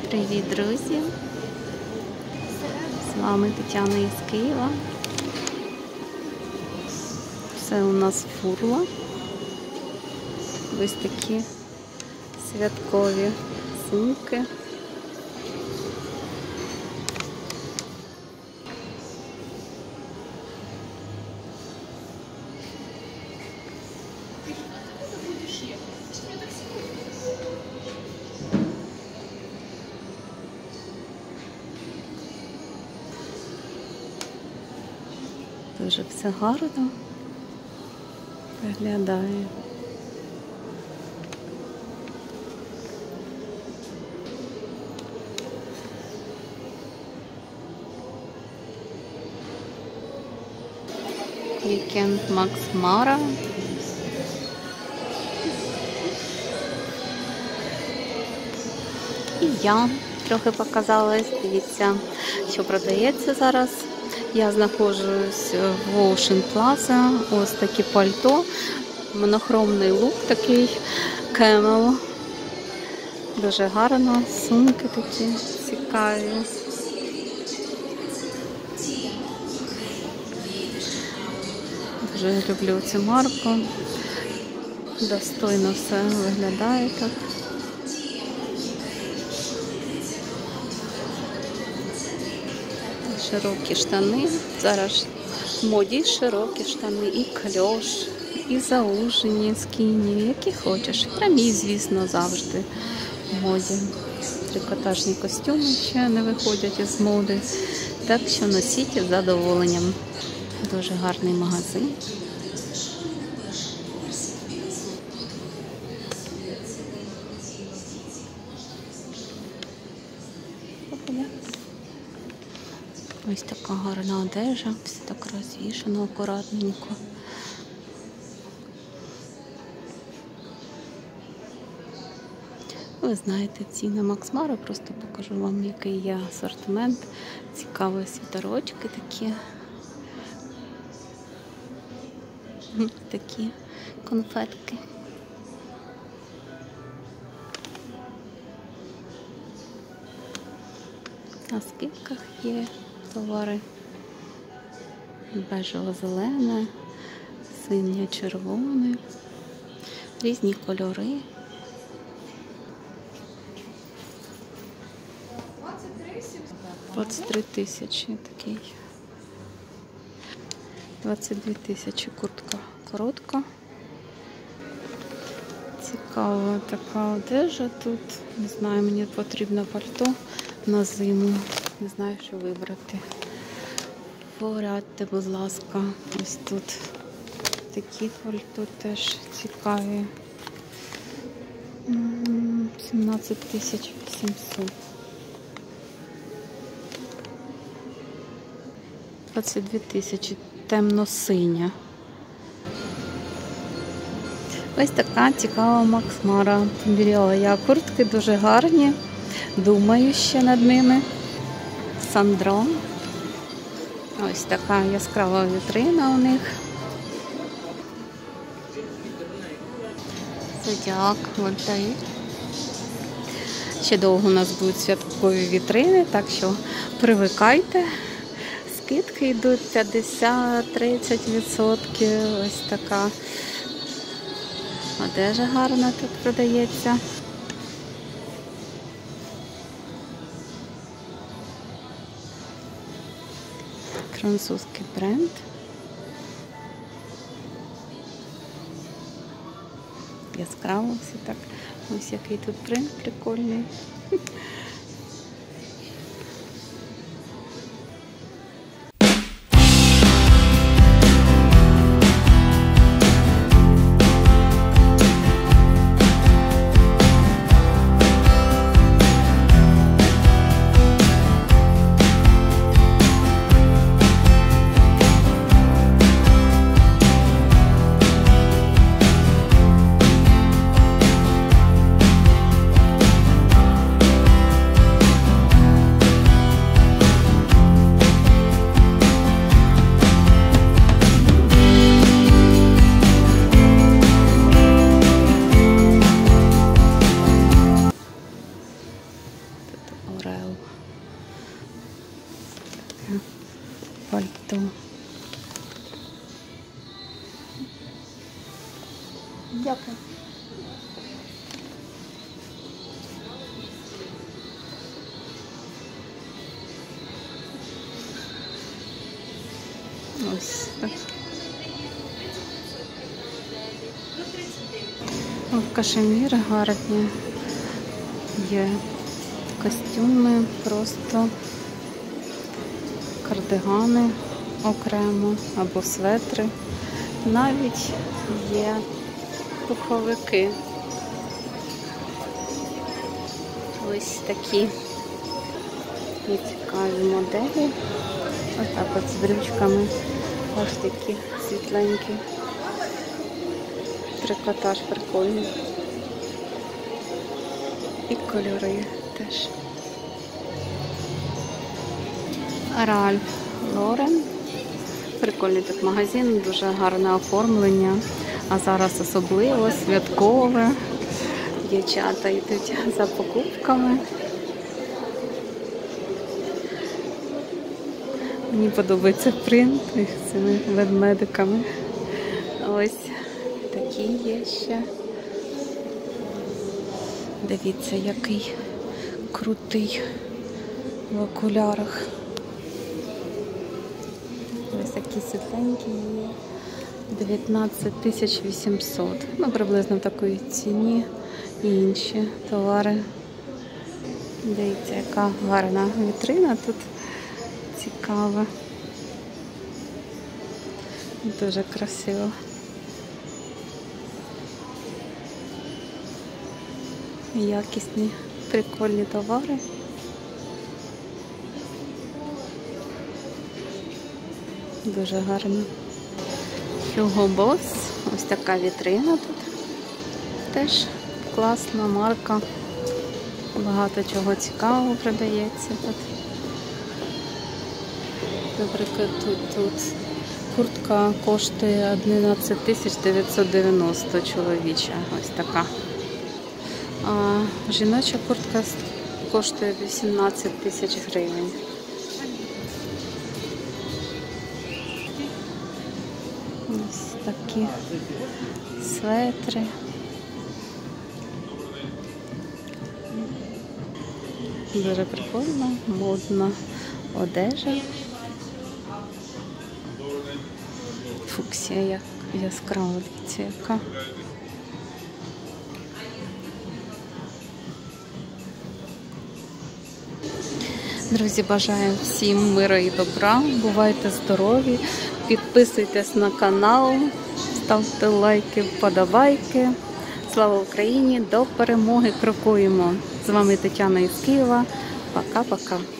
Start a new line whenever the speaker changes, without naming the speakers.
Привіт, друзі! З вами Тетяна із Києва. Це у нас Фурла. Ось такі святкові сумки. Дуже все гарно виглядає. Вікенд Макс Мара. І я трохи показалась. Дивіться, що продається зараз. Я знаходжусь в Ocean Plaza. Ось такі пальто. Монохромний лук такий. Camel. Дуже гарно. Сумки такі цікаві. Дуже люблю цю марку. Достойно все виглядає так. Широкі штани. Зараз в моді широкі штани, і кльош, і заужені, скіні, які хочеш. Прямі, звісно, завжди в моді. Трикотажні костюми ще не виходять із моди. Так що носіть із задоволенням. Дуже гарний магазин. Ось така гарна одежа, все так розвішано, акуратненько. Ви знаєте ціни Макс Мара, просто покажу вам, який є асортимент. Цікаві світерочки такі. Такі конфетки. На скидках є товари. Бежево-зелене, синьо-червоне, різні кольори. 23 тисячі такий. 22 тисячі куртка коротка. Цікава така одежа тут. Не знаю, мені потрібно пальто на зиму. Не знаю, що вибрати. Порадьте, будь ласка. Ось тут такі пальто теж цікаві. 17 тисяч 800. 22 тисячі. Темно-синя. Ось така цікава Макс Мара. Поміряла я куртки, дуже гарні. Думаю ще над ними. Сандрон. Ось така яскрава вітрина у них. Зодіак, Вольтаїр. Ще довго у нас будуть святкові вітрини, так що привикайте. Скидки йдуть 50-30%. Ось така одежа гарна тут продається. Французький бренд. Яскраво все так. Ось який тут принт прикольний. Орел. Таке пальто. Дякую. Ось так. Кашемір гарні. Є костюми, просто кардигани окремо або светри. Навіть є пуховики. Ось такі є цікаві моделі. Ось так от з брючками. Ось такі світленькі. Трикотаж прикольний. І кольори теж. Ральф Лорен. Прикольний тут магазин, дуже гарне оформлення. А зараз особливо святкове. Дівчата йдуть за покупками. Мені подобається принт з цими ведмедиками. Ось такі є ще. Дивіться, який крутий в окулярах. Ось такі світленькі є. 19 800. Ну, приблизно в такій ціні і інші товари. Дивіться, яка гарна вітрина тут. Цікава. Дуже красиво. Якісні, прикольні товари. Дуже гарно. Hugo Boss. Ось така вітрина тут. Теж класна марка. Багато чого цікавого продається тут. Наприклад, тут куртка коштує 11 990 чоловіча. Ось така. А жіноча куртка коштує 18 000 гривень. Ось такі светри. Дуже прикольна, модна одежа. Фуксія як яскрава, дивіться, яка. Друзі, бажаю всім миру і добра. Бувайте здорові, підписуйтесь на канал, ставте лайки, вподобайки. Слава Україні! До перемоги крокуємо! З вами Тетяна із Києва. Пока-пока!